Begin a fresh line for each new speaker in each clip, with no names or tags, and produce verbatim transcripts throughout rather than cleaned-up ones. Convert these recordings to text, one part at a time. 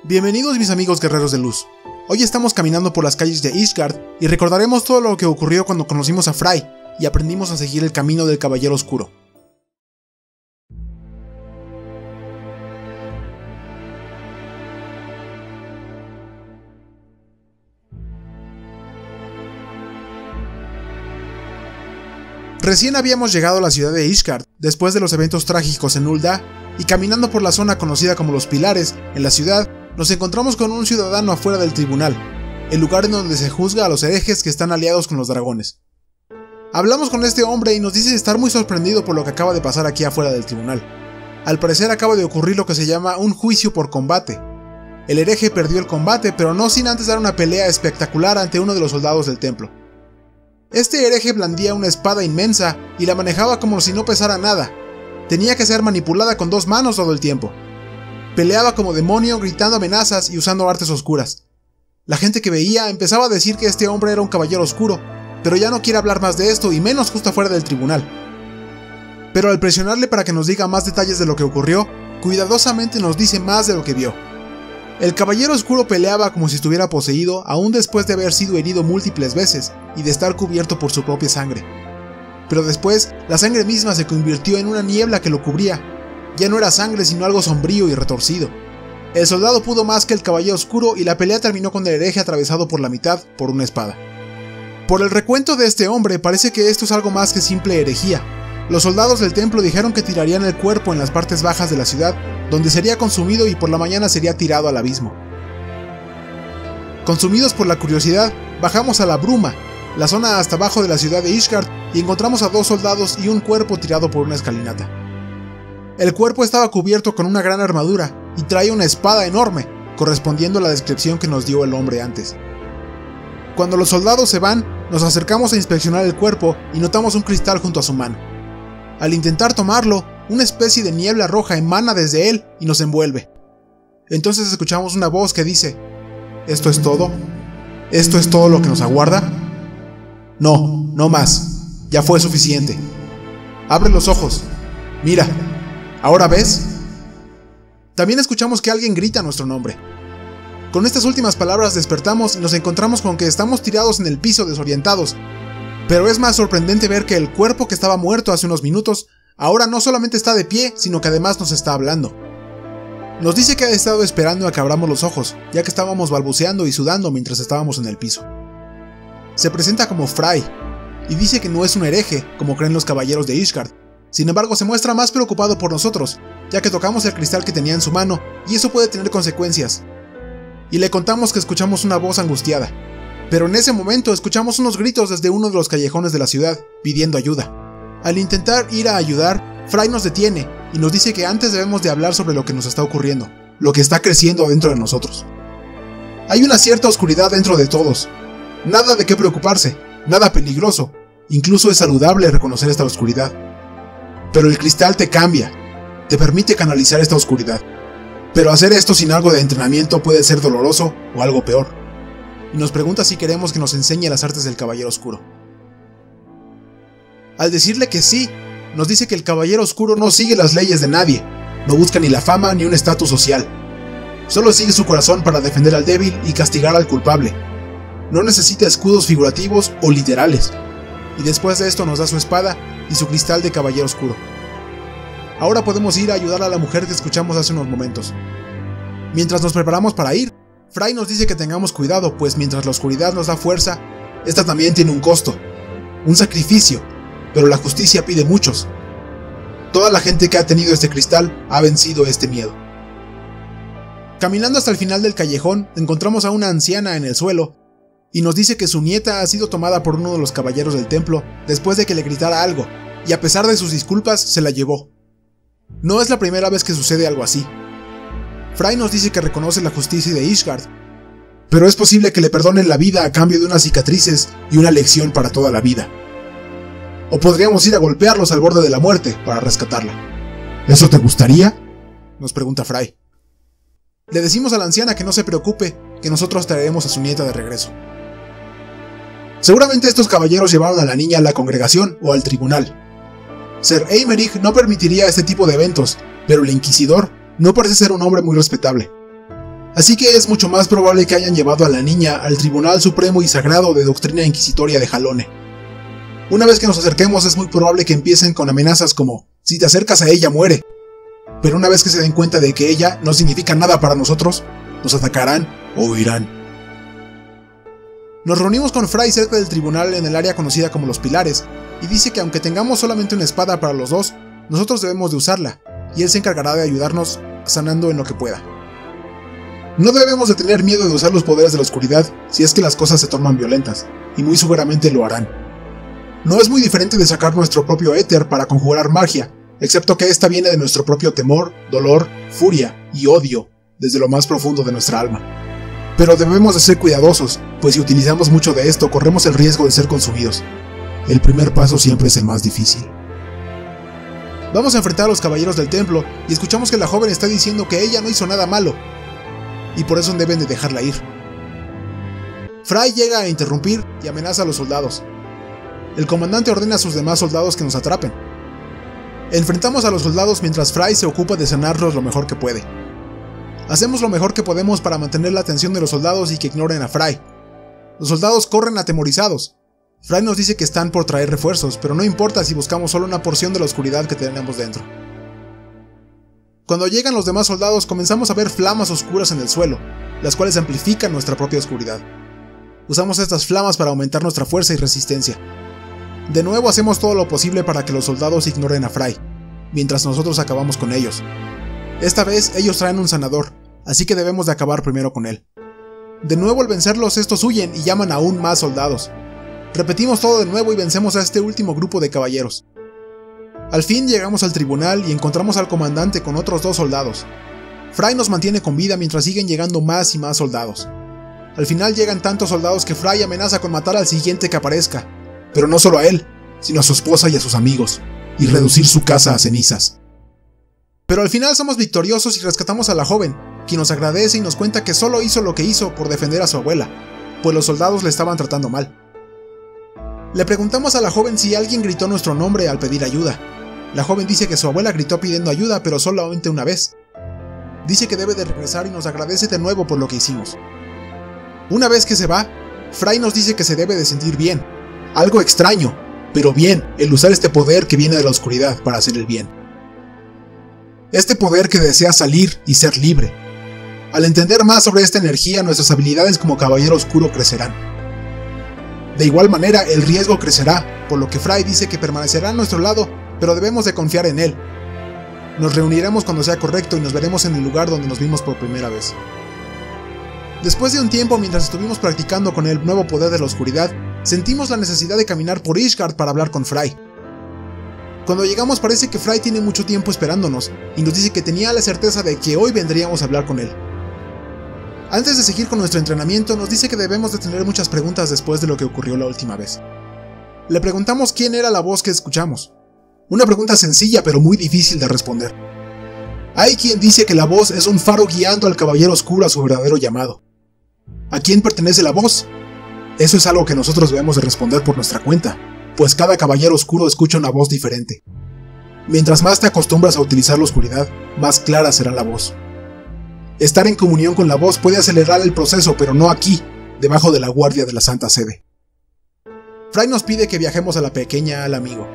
Bienvenidos mis amigos guerreros de luz. Hoy estamos caminando por las calles de Ishgard y recordaremos todo lo que ocurrió cuando conocimos a Frey y aprendimos a seguir el camino del Caballero Oscuro. Recién habíamos llegado a la ciudad de Ishgard después de los eventos trágicos en Ul'dah, y caminando por la zona conocida como Los Pilares en la ciudad, nos encontramos con un ciudadano afuera del tribunal, el lugar en donde se juzga a los herejes que están aliados con los dragones. Hablamos con este hombre y nos dice estar muy sorprendido por lo que acaba de pasar aquí afuera del tribunal. Al parecer acaba de ocurrir lo que se llama un juicio por combate. El hereje perdió el combate, pero no sin antes dar una pelea espectacular ante uno de los soldados del templo. Este hereje blandía una espada inmensa y la manejaba como si no pesara nada. Tenía que ser manipulada con dos manos todo el tiempo. Peleaba como demonio, gritando amenazas y usando artes oscuras. La gente que veía empezaba a decir que este hombre era un caballero oscuro, pero ya no quiere hablar más de esto y menos justo afuera del tribunal. Pero al presionarle para que nos diga más detalles de lo que ocurrió, cuidadosamente nos dice más de lo que vio. El caballero oscuro peleaba como si estuviera poseído, aún después de haber sido herido múltiples veces y de estar cubierto por su propia sangre. Pero después, la sangre misma se convirtió en una niebla que lo cubría. Ya no era sangre sino algo sombrío y retorcido. El soldado pudo más que el caballero oscuro y la pelea terminó con el hereje atravesado por la mitad por una espada. Por el recuento de este hombre parece que esto es algo más que simple herejía. Los soldados del templo dijeron que tirarían el cuerpo en las partes bajas de la ciudad, donde sería consumido y por la mañana sería tirado al abismo. Consumidos por la curiosidad, bajamos a la bruma, la zona hasta abajo de la ciudad de Ishgard, y encontramos a dos soldados y un cuerpo tirado por una escalinata. El cuerpo estaba cubierto con una gran armadura y traía una espada enorme, correspondiendo a la descripción que nos dio el hombre antes. Cuando los soldados se van, nos acercamos a inspeccionar el cuerpo y notamos un cristal junto a su mano. Al intentar tomarlo, una especie de niebla roja emana desde él y nos envuelve. Entonces escuchamos una voz que dice: ¿esto es todo? ¿Esto es todo lo que nos aguarda? No, no más. Ya fue suficiente. Abre los ojos. Mira. ¿Ahora ves? También escuchamos que alguien grita nuestro nombre. Con estas últimas palabras despertamos y nos encontramos con que estamos tirados en el piso desorientados. Pero es más sorprendente ver que el cuerpo que estaba muerto hace unos minutos, ahora no solamente está de pie, sino que además nos está hablando. Nos dice que ha estado esperando a que abramos los ojos, ya que estábamos balbuceando y sudando mientras estábamos en el piso. Se presenta como Frey, y dice que no es un hereje, como creen los caballeros de Ishgard. Sin embargo, se muestra más preocupado por nosotros, ya que tocamos el cristal que tenía en su mano, y eso puede tener consecuencias. Y le contamos que escuchamos una voz angustiada. Pero en ese momento escuchamos unos gritos desde uno de los callejones de la ciudad, pidiendo ayuda. Al intentar ir a ayudar, Frey nos detiene, y nos dice que antes debemos de hablar sobre lo que nos está ocurriendo, lo que está creciendo dentro de nosotros. Hay una cierta oscuridad dentro de todos. Nada de qué preocuparse, nada peligroso, incluso es saludable reconocer esta oscuridad. Pero el cristal te cambia, te permite canalizar esta oscuridad. Pero hacer esto sin algo de entrenamiento puede ser doloroso o algo peor. Y nos pregunta si queremos que nos enseñe las artes del Caballero Oscuro. Al decirle que sí, nos dice que el Caballero Oscuro no sigue las leyes de nadie, no busca ni la fama ni un estatus social. Solo sigue su corazón para defender al débil y castigar al culpable. No necesita escudos figurativos o literales. Y después de esto nos da su espada y su cristal de Caballero Oscuro. Ahora podemos ir a ayudar a la mujer que escuchamos hace unos momentos. Mientras nos preparamos para ir, Frey nos dice que tengamos cuidado, pues mientras la oscuridad nos da fuerza, esta también tiene un costo, un sacrificio, pero la justicia pide muchos. Toda la gente que ha tenido este cristal ha vencido este miedo. Caminando hasta el final del callejón, encontramos a una anciana en el suelo, y nos dice que su nieta ha sido tomada por uno de los caballeros del templo después de que le gritara algo, y a pesar de sus disculpas, se la llevó. No es la primera vez que sucede algo así. Frey nos dice que reconoce la justicia de Ishgard, pero es posible que le perdonen la vida a cambio de unas cicatrices y una lección para toda la vida. O podríamos ir a golpearlos al borde de la muerte para rescatarla. ¿Eso te gustaría?, nos pregunta Frey. Le decimos a la anciana que no se preocupe, que nosotros traeremos a su nieta de regreso. Seguramente estos caballeros llevaron a la niña a la congregación o al tribunal. Ser Aymerich no permitiría este tipo de eventos, pero el Inquisidor no parece ser un hombre muy respetable. Así que es mucho más probable que hayan llevado a la niña al Tribunal Supremo y Sagrado de Doctrina Inquisitoria de Jalone. Una vez que nos acerquemos es muy probable que empiecen con amenazas como si te acercas a ella muere. Pero una vez que se den cuenta de que ella no significa nada para nosotros, nos atacarán o huirán. Nos reunimos con Fry cerca del tribunal en el área conocida como Los Pilares, y dice que aunque tengamos solamente una espada para los dos, nosotros debemos de usarla, y él se encargará de ayudarnos sanando en lo que pueda. No debemos de tener miedo de usar los poderes de la oscuridad si es que las cosas se tornan violentas, y muy seguramente lo harán. No es muy diferente de sacar nuestro propio éter para conjurar magia, excepto que esta viene de nuestro propio temor, dolor, furia y odio, desde lo más profundo de nuestra alma. Pero debemos de ser cuidadosos, pues si utilizamos mucho de esto corremos el riesgo de ser consumidos. El primer paso siempre es el más difícil. Vamos a enfrentar a los caballeros del templo y escuchamos que la joven está diciendo que ella no hizo nada malo, y por eso deben de dejarla ir. Fry llega a interrumpir y amenaza a los soldados. El comandante ordena a sus demás soldados que nos atrapen. Enfrentamos a los soldados mientras Fry se ocupa de sanarlos lo mejor que puede. Hacemos lo mejor que podemos para mantener la atención de los soldados y que ignoren a Fry. Los soldados corren atemorizados. Fry nos dice que están por traer refuerzos, pero no importa si buscamos solo una porción de la oscuridad que tenemos dentro. Cuando llegan los demás soldados comenzamos a ver flamas oscuras en el suelo, las cuales amplifican nuestra propia oscuridad. Usamos estas flamas para aumentar nuestra fuerza y resistencia. De nuevo hacemos todo lo posible para que los soldados ignoren a Fry, mientras nosotros acabamos con ellos. Esta vez ellos traen un sanador, así que debemos de acabar primero con él. De nuevo al vencerlos estos huyen y llaman aún más soldados. Repetimos todo de nuevo y vencemos a este último grupo de caballeros. Al fin llegamos al tribunal y encontramos al comandante con otros dos soldados. Fry nos mantiene con vida mientras siguen llegando más y más soldados. Al final llegan tantos soldados que Fry amenaza con matar al siguiente que aparezca, pero no solo a él, sino a su esposa y a sus amigos, y reducir su casa a cenizas. Pero al final somos victoriosos y rescatamos a la joven, quien nos agradece y nos cuenta que solo hizo lo que hizo por defender a su abuela, pues los soldados le estaban tratando mal. Le preguntamos a la joven si alguien gritó nuestro nombre al pedir ayuda. La joven dice que su abuela gritó pidiendo ayuda, pero solamente una vez. Dice que debe de regresar y nos agradece de nuevo por lo que hicimos. Una vez que se va, Fry nos dice que se debe de sentir bien. Algo extraño, pero bien, el usar este poder que viene de la oscuridad para hacer el bien. Este poder que desea salir y ser libre. Al entender más sobre esta energía, nuestras habilidades como caballero oscuro crecerán. De igual manera, el riesgo crecerá, por lo que Fry dice que permanecerá a nuestro lado, pero debemos de confiar en él. Nos reuniremos cuando sea correcto y nos veremos en el lugar donde nos vimos por primera vez. Después de un tiempo, mientras estuvimos practicando con el nuevo poder de la oscuridad, sentimos la necesidad de caminar por Ishgard para hablar con Fry. Cuando llegamos parece que Fry tiene mucho tiempo esperándonos, y nos dice que tenía la certeza de que hoy vendríamos a hablar con él. Antes de seguir con nuestro entrenamiento, nos dice que debemos de tener muchas preguntas después de lo que ocurrió la última vez. Le preguntamos quién era la voz que escuchamos. Una pregunta sencilla pero muy difícil de responder. Hay quien dice que la voz es un faro guiando al caballero oscuro a su verdadero llamado. ¿A quién pertenece la voz? Eso es algo que nosotros debemos de responder por nuestra cuenta, pues cada caballero oscuro escucha una voz diferente. Mientras más te acostumbras a utilizar la oscuridad, más clara será la voz. Estar en comunión con la voz puede acelerar el proceso, pero no aquí, debajo de la guardia de la Santa Sede. Fry nos pide que viajemos a la pequeña al amigo.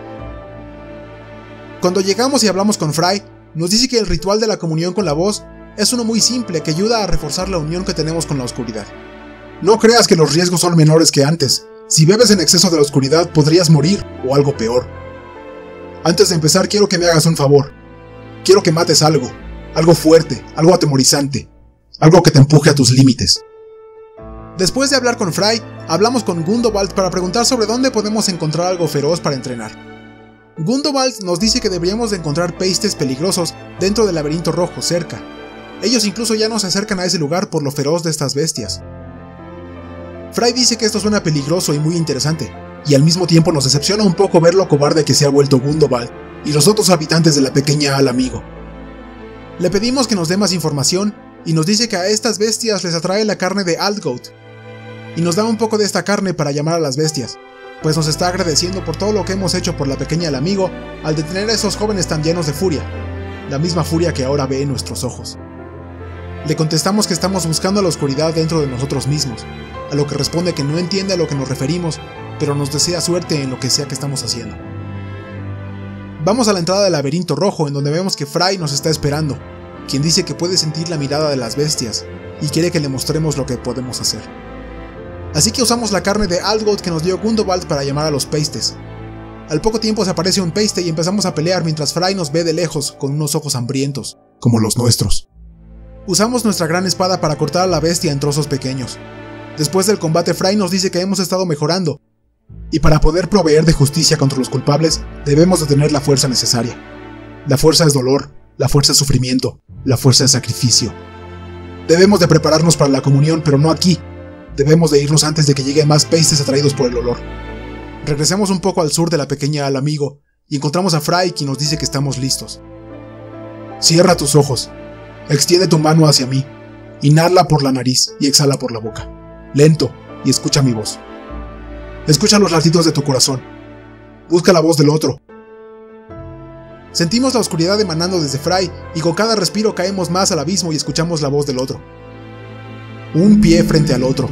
Cuando llegamos y hablamos con Fry, nos dice que el ritual de la comunión con la voz es uno muy simple que ayuda a reforzar la unión que tenemos con la oscuridad. No creas que los riesgos son menores que antes. Si bebes en exceso de la oscuridad podrías morir o algo peor. Antes de empezar quiero que me hagas un favor. Quiero que mates algo, algo fuerte, algo atemorizante, algo que te empuje a tus límites. Después de hablar con Fry, hablamos con Gundobald para preguntar sobre dónde podemos encontrar algo feroz para entrenar. Gundobald nos dice que deberíamos de encontrar peistes peligrosos dentro del laberinto rojo cerca. Ellos incluso ya no se acercan a ese lugar por lo feroz de estas bestias. Fry dice que esto suena peligroso y muy interesante, y al mismo tiempo nos decepciona un poco ver lo cobarde que se ha vuelto Gundobald y los otros habitantes de la pequeña al amigo. Le pedimos que nos dé más información y nos dice que a estas bestias les atrae la carne de Aldgoat, y nos da un poco de esta carne para llamar a las bestias, pues nos está agradeciendo por todo lo que hemos hecho por la pequeña al amigo al detener a esos jóvenes tan llenos de furia, la misma furia que ahora ve en nuestros ojos. Le contestamos que estamos buscando la oscuridad dentro de nosotros mismos, a lo que responde que no entiende a lo que nos referimos, pero nos desea suerte en lo que sea que estamos haciendo. Vamos a la entrada del laberinto rojo, en donde vemos que Fry nos está esperando, quien dice que puede sentir la mirada de las bestias y quiere que le mostremos lo que podemos hacer. Así que usamos la carne de Aldgold que nos dio Gundobald para llamar a los Pastes. Al poco tiempo se aparece un Paste y empezamos a pelear mientras Fry nos ve de lejos con unos ojos hambrientos, como los nuestros. Usamos nuestra gran espada para cortar a la bestia en trozos pequeños. Después del combate, Fry nos dice que hemos estado mejorando, y para poder proveer de justicia contra los culpables, debemos de tener la fuerza necesaria. La fuerza es dolor, la fuerza es sufrimiento, la fuerza es sacrificio. Debemos de prepararnos para la comunión, pero no aquí. Debemos de irnos antes de que lleguen más Pastes atraídos por el olor. Regresemos un poco al sur de la pequeña Al Amigo, y encontramos a Fry, quien nos dice que estamos listos. Cierra tus ojos. Extiende tu mano hacia mí, inhala por la nariz y exhala por la boca, lento, y escucha mi voz. Escucha los latidos de tu corazón. Busca la voz del otro. Sentimos la oscuridad emanando desde Fry, y con cada respiro caemos más al abismo y escuchamos la voz del otro. Un pie frente al otro.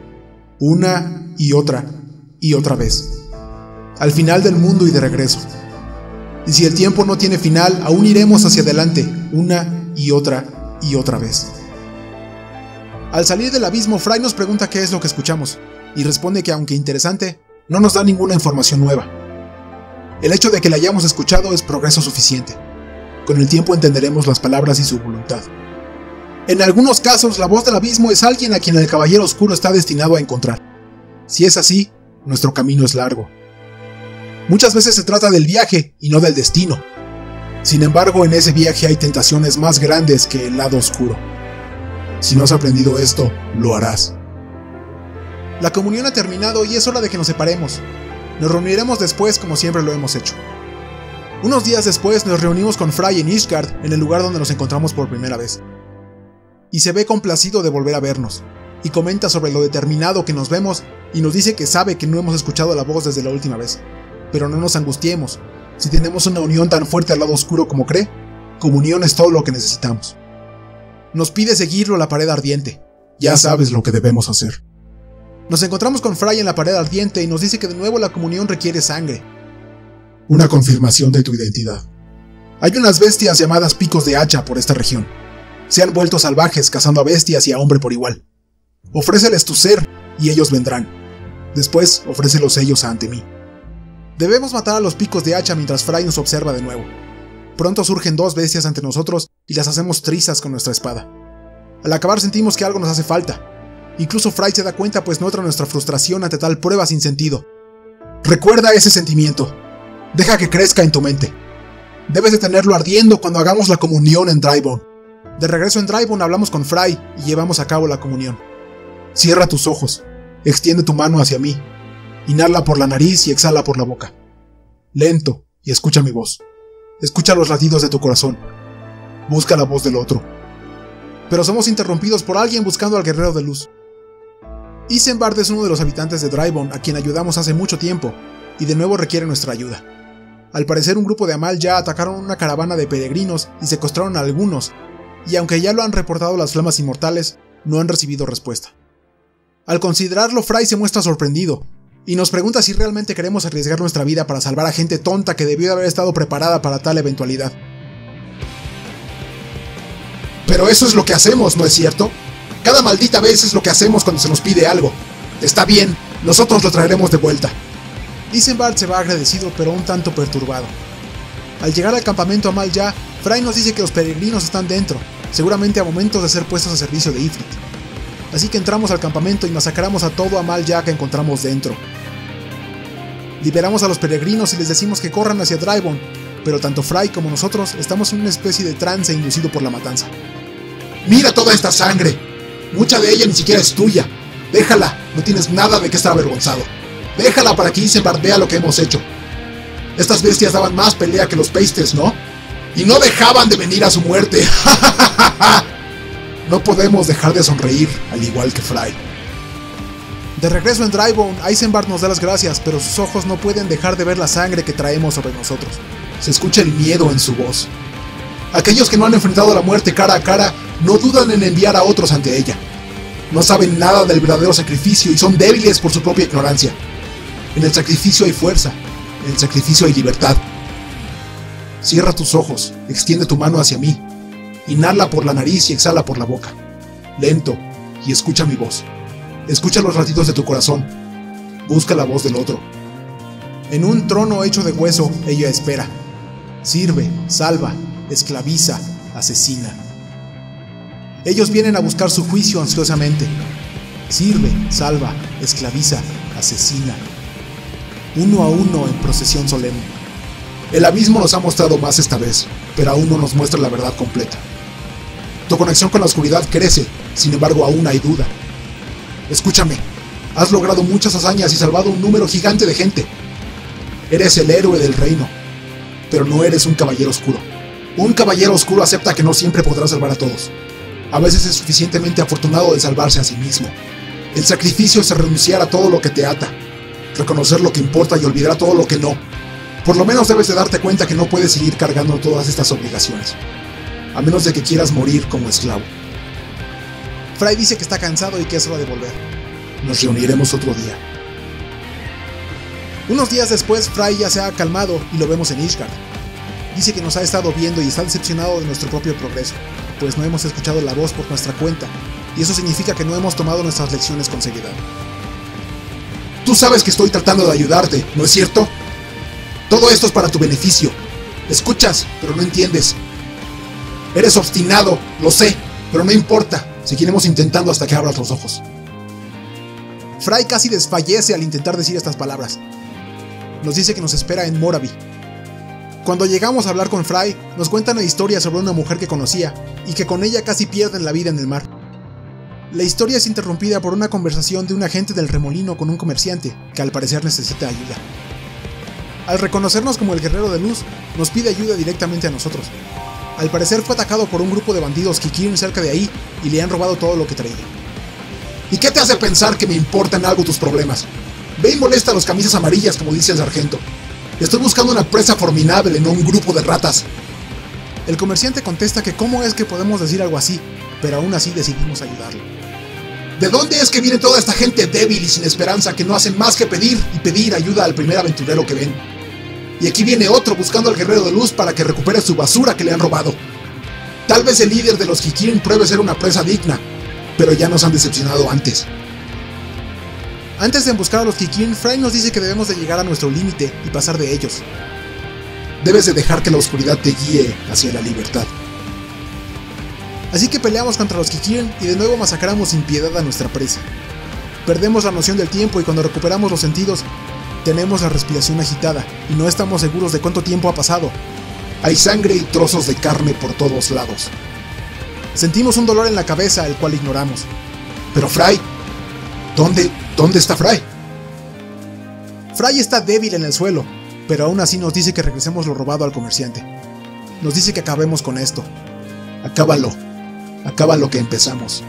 Una y otra y otra vez. Al final del mundo y de regreso. Y si el tiempo no tiene final, aún iremos hacia adelante, una y otra y otra vez. Al salir del abismo, Fry nos pregunta qué es lo que escuchamos, y responde que aunque interesante, no nos da ninguna información nueva. El hecho de que la hayamos escuchado es progreso suficiente. Con el tiempo entenderemos las palabras y su voluntad. En algunos casos, la voz del abismo es alguien a quien el Caballero Oscuro está destinado a encontrar. Si es así, nuestro camino es largo. Muchas veces se trata del viaje y no del destino. Sin embargo, en ese viaje hay tentaciones más grandes que el lado oscuro. Si no has aprendido esto, lo harás. La comunión ha terminado y es hora de que nos separemos. Nos reuniremos después como siempre lo hemos hecho. Unos días después nos reunimos con Fry en Ishgard, en el lugar donde nos encontramos por primera vez. Y se ve complacido de volver a vernos, y comenta sobre lo determinado que nos vemos y nos dice que sabe que no hemos escuchado la voz desde la última vez. Pero no nos angustiemos. Si tenemos una unión tan fuerte al lado oscuro como cree, comunión es todo lo que necesitamos. Nos pide seguirlo a la pared ardiente. Ya sabes lo que debemos hacer. Nos encontramos con Fry en la pared ardiente y nos dice que de nuevo la comunión requiere sangre. Una confirmación de tu identidad. Hay unas bestias llamadas picos de hacha por esta región. Se han vuelto salvajes cazando a bestias y a hombre por igual. Ofréceles tu ser y ellos vendrán. Después ofrécelos ellos ante mí. Debemos matar a los picos de hacha mientras Fry nos observa de nuevo. Pronto surgen dos bestias ante nosotros y las hacemos trizas con nuestra espada. Al acabar sentimos que algo nos hace falta. Incluso Fry se da cuenta pues nota nuestra frustración ante tal prueba sin sentido. Recuerda ese sentimiento. Deja que crezca en tu mente. Debes de tenerlo ardiendo cuando hagamos la comunión en Drybone. De regreso en Drybone hablamos con Fry y llevamos a cabo la comunión. Cierra tus ojos. Extiende tu mano hacia mí. Inhala por la nariz y exhala por la boca. Lento, y escucha mi voz. Escucha los latidos de tu corazón. Busca la voz del otro. Pero somos interrumpidos por alguien buscando al guerrero de luz. Isengard es uno de los habitantes de Drybone a quien ayudamos hace mucho tiempo, y de nuevo requiere nuestra ayuda. Al parecer un grupo de Amal ya atacaron una caravana de peregrinos y secuestraron a algunos, y aunque ya lo han reportado las flamas inmortales, no han recibido respuesta. Al considerarlo, Fry se muestra sorprendido, y nos pregunta si realmente queremos arriesgar nuestra vida para salvar a gente tonta que debió de haber estado preparada para tal eventualidad. Pero eso es lo que hacemos, ¿no es cierto? Cada maldita vez es lo que hacemos cuando se nos pide algo. Está bien, nosotros lo traeremos de vuelta. Isengard se va agradecido pero un tanto perturbado. Al llegar al campamento Amal Ya, Fry nos dice que los peregrinos están dentro, seguramente a momentos de ser puestos a servicio de Ifrit. Así que entramos al campamento y masacramos a todo Amal Ya que encontramos dentro. Liberamos a los peregrinos y les decimos que corran hacia Drybone, pero tanto Fry como nosotros estamos en una especie de trance inducido por la matanza. ¡Mira toda esta sangre! Mucha de ella ni siquiera es tuya. Déjala, no tienes nada de qué estar avergonzado. Déjala para que Isengard vea lo que hemos hecho. Estas bestias daban más pelea que los Pastes, ¿no? Y no dejaban de venir a su muerte. No podemos dejar de sonreír, al igual que Fry. De regreso en Drybone, Isengard nos da las gracias, pero sus ojos no pueden dejar de ver la sangre que traemos sobre nosotros. Se escucha el miedo en su voz.
Aquellos que no han enfrentado la muerte cara a cara no dudan en enviar a otros ante ella. No saben nada del verdadero sacrificio y son débiles por su propia ignorancia. En el sacrificio hay fuerza, en el sacrificio hay libertad. Cierra tus ojos, extiende tu mano hacia mí, inhala por la nariz y exhala por la boca, lento, y escucha mi voz. Escucha los latidos de tu corazón, busca la voz del otro.
En un trono hecho de hueso, ella espera. Sirve, salva, esclaviza, asesina. Ellos vienen a buscar su juicio ansiosamente. Sirve, salva, esclaviza, asesina. Uno a uno en procesión solemne.
El abismo nos ha mostrado más esta vez, pero aún no nos muestra la verdad completa. Tu conexión con la oscuridad crece, sin embargo aún hay duda. Escúchame, has logrado muchas hazañas y salvado un número gigante de gente. Eres el héroe del reino, pero no eres un caballero oscuro. Un caballero oscuro acepta que no siempre podrá salvar a todos. A veces es suficientemente afortunado de salvarse a sí mismo. El sacrificio es renunciar a todo lo que te ata, reconocer lo que importa y olvidar todo lo que no. Por lo menos debes de darte cuenta que no puedes seguir cargando todas estas obligaciones, a menos de que quieras morir como esclavo.
Fry dice que está cansado y que es hora de volver.
Nos reuniremos otro día.
Unos días después, Fry ya se ha calmado y lo vemos en Ishgard. Dice que nos ha estado viendo y está decepcionado de nuestro propio progreso, pues no hemos escuchado la voz por nuestra cuenta, y eso significa que no hemos tomado nuestras lecciones con seriedad.
Tú sabes que estoy tratando de ayudarte, ¿no es cierto? Todo esto es para tu beneficio. Escuchas, pero no entiendes. Eres obstinado, lo sé, pero no importa. Seguiremos intentando hasta que abras los ojos.
Fry casi desfallece al intentar decir estas palabras. Nos dice que nos espera en Moravi. Cuando llegamos a hablar con Fry, nos cuenta una historia sobre una mujer que conocía y que con ella casi pierden la vida en el mar. La historia es interrumpida por una conversación de un agente del remolino con un comerciante que al parecer necesita ayuda. Al reconocernos como el guerrero de luz, nos pide ayuda directamente a nosotros. Al parecer fue atacado por un grupo de bandidos Kikirin cerca de ahí y le han robado todo lo que traía.
¿Y qué te hace pensar que me importan algo tus problemas? Ve y molesta a los camisas amarillas, como dice el sargento. Estoy buscando una presa formidable, no un grupo de ratas.
El comerciante contesta que cómo es que podemos decir algo así, pero aún así decidimos ayudarlo.
¿De dónde es que viene toda esta gente débil y sin esperanza que no hacen más que pedir y pedir ayuda al primer aventurero que ven? Y aquí viene otro buscando al guerrero de luz para que recupere su basura que le han robado. Tal vez el líder de los Kikirin pruebe ser una presa digna, pero ya nos han decepcionado antes.
Antes de emboscar a los Kikirin, Fry nos dice que debemos de llegar a nuestro límite y pasar de ellos.
Debes de dejar que la oscuridad te guíe hacia la libertad.
Así que peleamos contra los Kikirin y de nuevo masacramos sin piedad a nuestra presa. Perdemos la noción del tiempo y cuando recuperamos los sentidos, tenemos la respiración agitada y no estamos seguros de cuánto tiempo ha pasado.
Hay sangre y trozos de carne por todos lados.
Sentimos un dolor en la cabeza, el cual ignoramos.
Pero Fry, ¿dónde, dónde está Fry?
Fry está débil en el suelo, pero aún así nos dice que regresemos lo robado al comerciante. Nos dice que acabemos con esto.
Acábalo. Acaba lo que empezamos.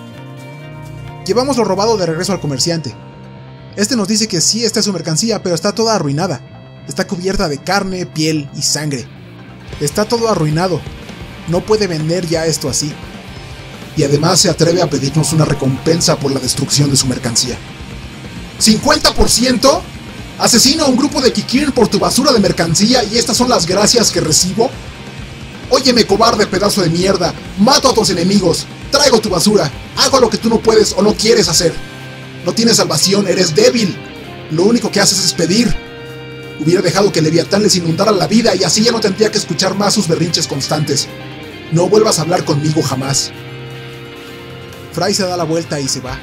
Llevamos lo robado de regreso al comerciante. Este nos dice que sí, esta es su mercancía, pero está toda arruinada. Está cubierta de carne, piel y sangre. Está todo arruinado. No puede vender ya esto así.
Y además se atreve a pedirnos una recompensa por la destrucción de su mercancía. ¿cincuenta por ciento? ¿Asesino a un grupo de Kikirin por tu basura de mercancía y estas son las gracias que recibo? Óyeme, cobarde pedazo de mierda, mato a tus enemigos, traigo tu basura, hago lo que tú no puedes o no quieres hacer. No tienes salvación, eres débil. Lo único que haces es pedir. Hubiera dejado que Leviatán les inundara la vida y así ya no tendría que escuchar más sus berrinches constantes. No vuelvas a hablar conmigo jamás.
Fry se da la vuelta y se va.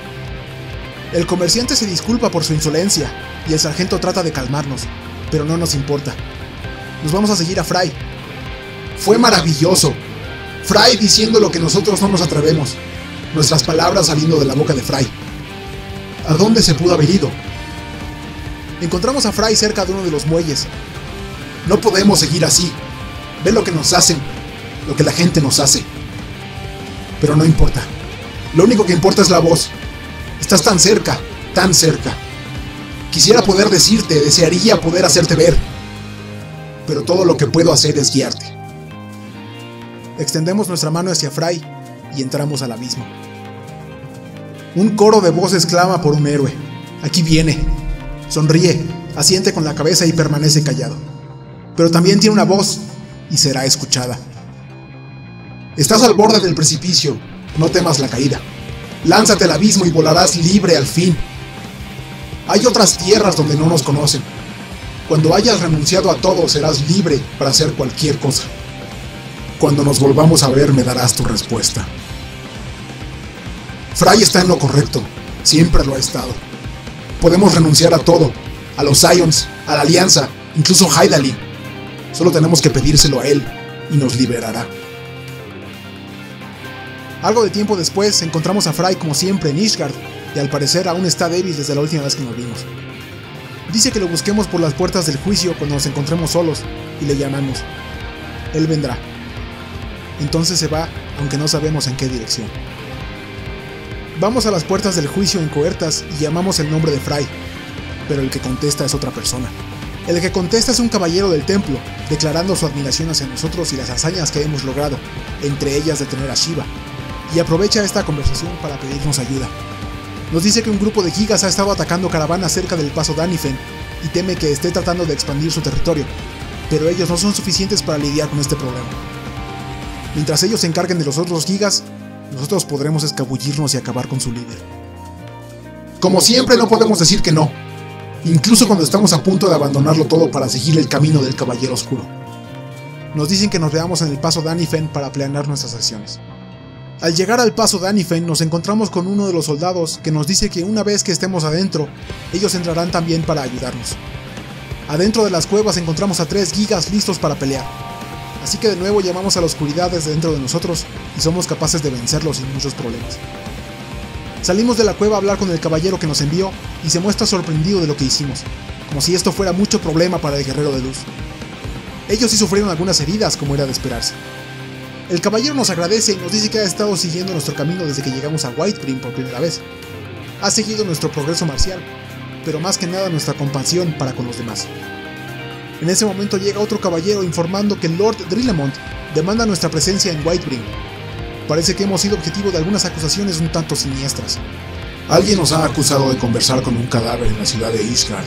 El comerciante se disculpa por su insolencia y el sargento trata de calmarnos, pero no nos importa. Nos vamos a seguir a Fry.
Fue maravilloso. Fry diciendo lo que nosotros no nos atrevemos. Nuestras palabras saliendo de la boca de Fry. ¿A dónde se pudo haber ido?
Encontramos a Fry cerca de uno de los muelles.
No podemos seguir así. Ve lo que nos hacen, lo que la gente nos hace. Pero no importa. Lo único que importa es la voz. Estás tan cerca, tan cerca. Quisiera poder decirte, desearía poder hacerte ver. Pero todo lo que puedo hacer es guiarte.
extendemos nuestra mano hacia Fry y entramos al abismo. Un coro de voces clama por un héroe. Aquí viene. Sonríe, asiente con la cabeza y permanece callado. Pero también tiene una voz y será escuchada.
Estás al borde del precipicio, no temas la caída. Lánzate al abismo y volarás libre al fin. Hay otras tierras donde no nos conocen. Cuando hayas renunciado a todo, serás libre para hacer cualquier cosa. Cuando nos volvamos a ver, me darás tu respuesta. Fry está en lo correcto, siempre lo ha estado. Podemos renunciar a todo, a los Scions, a la Alianza, incluso Hydaelyn. Solo tenemos que pedírselo a él y nos liberará.
Algo de tiempo después encontramos a Fry como siempre en Ishgard, y al parecer aún está débil desde la última vez que nos vimos. Dice que lo busquemos por las puertas del juicio cuando nos encontremos solos y le llamamos. Él vendrá. Entonces se va, aunque no sabemos en qué dirección. Vamos a las puertas del juicio encobertas y llamamos el nombre de Fry, pero el que contesta es otra persona. El que contesta es un caballero del templo, declarando su admiración hacia nosotros y las hazañas que hemos logrado, entre ellas detener a Shiva, y aprovecha esta conversación para pedirnos ayuda. Nos dice que un grupo de gigas ha estado atacando caravanas cerca del paso Danifen y teme que esté tratando de expandir su territorio, pero ellos no son suficientes para lidiar con este problema. Mientras ellos se encarguen de los otros gigas, nosotros podremos escabullirnos y acabar con su líder.
Como siempre, no podemos decir que no, incluso cuando estamos a punto de abandonarlo todo para seguir el camino del Caballero Oscuro.
Nos dicen que nos veamos en el paso Danifen para planear nuestras acciones. Al llegar al paso Danifen nos encontramos con uno de los soldados que nos dice que una vez que estemos adentro, ellos entrarán también para ayudarnos. Adentro de las cuevas encontramos a tres gigas listos para pelear, así que de nuevo llamamos a la oscuridad desde dentro de nosotros y somos capaces de vencerlos sin muchos problemas. Salimos de la cueva a hablar con el caballero que nos envió y se muestra sorprendido de lo que hicimos, como si esto fuera mucho problema para el guerrero de luz. Ellos sí sufrieron algunas heridas, como era de esperarse. El caballero nos agradece y nos dice que ha estado siguiendo nuestro camino desde que llegamos a Whitebrim por primera vez. Ha seguido nuestro progreso marcial, pero más que nada nuestra compasión para con los demás. En ese momento llega otro caballero informando que Lord Drillemont demanda nuestra presencia en Whitebrim. Parece que hemos sido objetivo de algunas acusaciones un tanto siniestras.
Alguien nos ha acusado de conversar con un cadáver en la ciudad de Ishgard.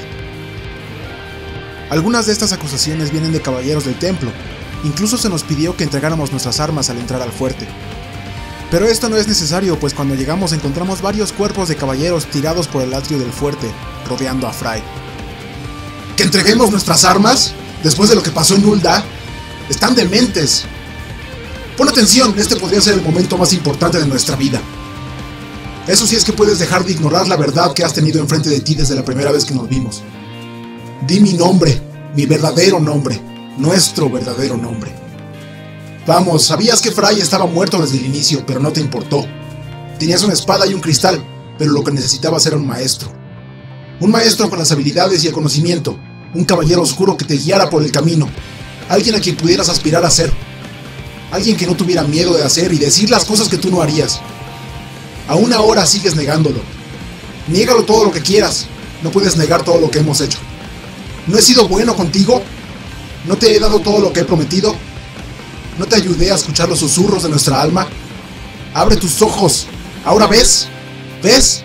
Algunas de estas acusaciones vienen de caballeros del templo. Incluso se nos pidió que entregáramos nuestras armas al entrar al fuerte. Pero esto no es necesario, pues cuando llegamos encontramos varios cuerpos de caballeros tirados por el atrio del fuerte, rodeando a Fry.
¿Que entreguemos nuestras armas? Después de lo que pasó en Ul'dah. Están dementes. Pon atención, este podría ser el momento más importante de nuestra vida. Eso sí es que puedes dejar de ignorar la verdad que has tenido enfrente de ti desde la primera vez que nos vimos. Di mi nombre, mi verdadero nombre. Nuestro verdadero nombre. Vamos, sabías que Fry estaba muerto desde el inicio, pero no te importó. Tenías una espada y un cristal, pero lo que necesitabas era un maestro. Un maestro con las habilidades y el conocimiento. Un caballero oscuro que te guiara por el camino. Alguien a quien pudieras aspirar a ser. Alguien que no tuviera miedo de hacer y decir las cosas que tú no harías. Aún ahora sigues negándolo. Niégalo todo lo que quieras. No puedes negar todo lo que hemos hecho. ¿No he sido bueno contigo? ¿No te he dado todo lo que he prometido? ¿No te ayudé a escuchar los susurros de nuestra alma? ¡Abre tus ojos! ¿Ahora ves? ¿Ves?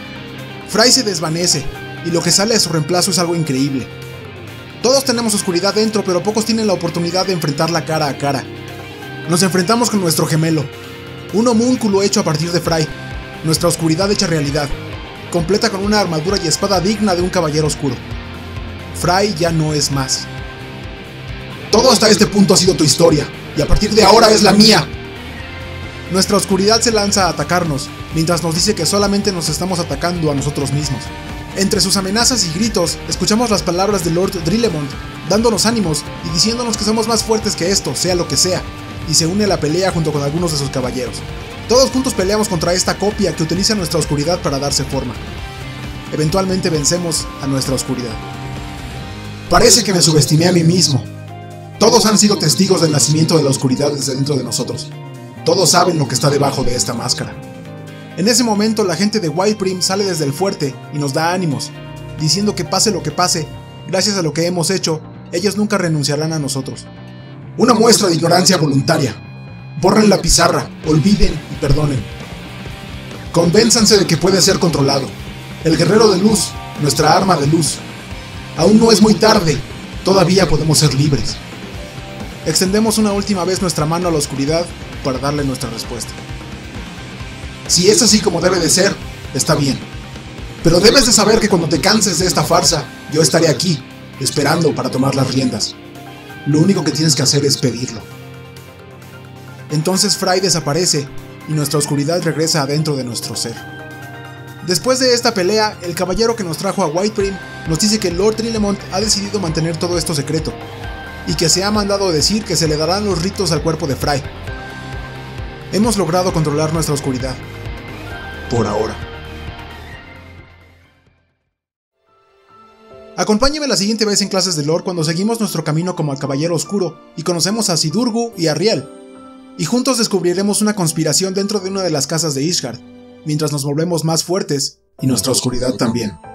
Fry se desvanece, y lo que sale a su reemplazo es algo increíble. Todos tenemos oscuridad dentro, pero pocos tienen la oportunidad de enfrentarla cara a cara. Nos enfrentamos con nuestro gemelo, un homúnculo hecho a partir de Fry, nuestra oscuridad hecha realidad, completa con una armadura y espada digna de un caballero oscuro. Fry ya no es más.
Todo hasta este punto ha sido tu historia, y a partir de ahora es la mía.
Nuestra oscuridad se lanza a atacarnos, mientras nos dice que solamente nos estamos atacando a nosotros mismos. Entre sus amenazas y gritos, escuchamos las palabras de Lord Drillemont, dándonos ánimos y diciéndonos que somos más fuertes que esto, sea lo que sea, y se une a la pelea junto con algunos de sus caballeros. Todos juntos peleamos contra esta copia que utiliza nuestra oscuridad para darse forma. Eventualmente vencemos a nuestra oscuridad.
Parece que me subestimé a mí mismo. Todos han sido testigos del nacimiento de la oscuridad desde dentro de nosotros. Todos saben lo que está debajo de esta máscara.
En ese momento la gente de Whitebrim sale desde el fuerte y nos da ánimos, diciendo que pase lo que pase, gracias a lo que hemos hecho, ellos nunca renunciarán a nosotros.
Una muestra de ignorancia voluntaria. Borren la pizarra, olviden y perdonen. Convénzanse de que puede ser controlado. El guerrero de luz, nuestra arma de luz. Aún no es muy tarde, todavía podemos ser libres.
Extendemos una última vez nuestra mano a la oscuridad para darle nuestra respuesta.
Si es así como debe de ser, está bien. Pero debes de saber que cuando te canses de esta farsa, yo estaré aquí, esperando para tomar las riendas. Lo único que tienes que hacer es pedirlo.
Entonces Fry desaparece y nuestra oscuridad regresa adentro de nuestro ser. Después de esta pelea, el caballero que nos trajo a Whitebrim nos dice que Lord Trilemont ha decidido mantener todo esto secreto, y que se ha mandado decir que se le darán los ritos al cuerpo de Fry. Hemos logrado controlar nuestra oscuridad.
Por ahora.
Acompáñeme la siguiente vez en Clases de Lore cuando seguimos nuestro camino como el Caballero Oscuro y conocemos a Sidurgu y a Riel, y juntos descubriremos una conspiración dentro de una de las casas de Ishgard, mientras nos volvemos más fuertes
y nuestra oscuridad también.